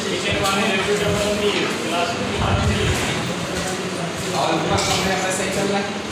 और पूरा समय हमारा सही चल रहा है।